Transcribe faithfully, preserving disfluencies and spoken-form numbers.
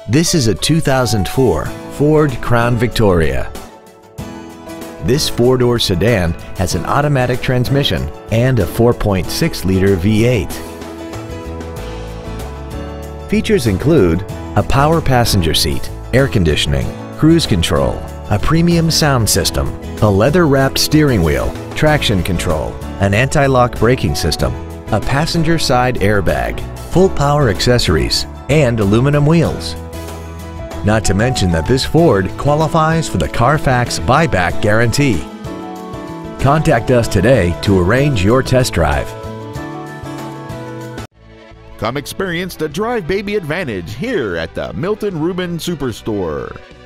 This is a two thousand four Ford Crown Victoria. This four-door sedan has an automatic transmission and a four point six liter V eight. Features include a power passenger seat, air conditioning, cruise control, a premium sound system, a leather-wrapped steering wheel, traction control, an anti-lock braking system, a passenger side airbag, full power accessories, and aluminum wheels. Not to mention that this Ford qualifies for the Carfax buyback guarantee. Contact us today to arrange your test drive. Come experience the Drive Baby Advantage here at the Milton Ruben Superstore.